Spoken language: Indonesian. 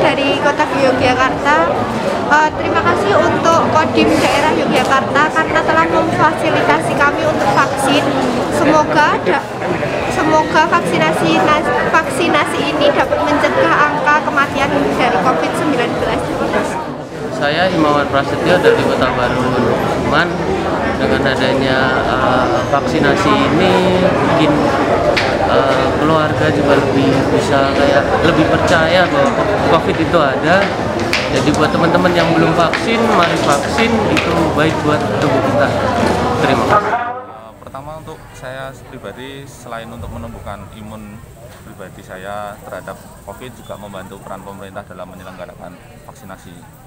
dari Kota Yogyakarta. Terima kasih untuk Kodim daerah Yogyakarta karena telah memfasilitasi kami untuk vaksin. Semoga vaksinasi ini dapat mencegah angka kematian dari COVID-19. Saya Imawan Prasetyo dari Kota Baru Kuman. Dengan adanya vaksinasi ini bikin keluarga juga lebih percaya bahwa COVID itu ada. Jadi buat teman-teman yang belum vaksin, mari vaksin, itu baik buat tubuh kita. Terima kasih. Pertama, untuk saya pribadi, selain untuk menumbuhkan imun pribadi saya terhadap COVID, juga membantu peran pemerintah dalam menyelenggarakan vaksinasi.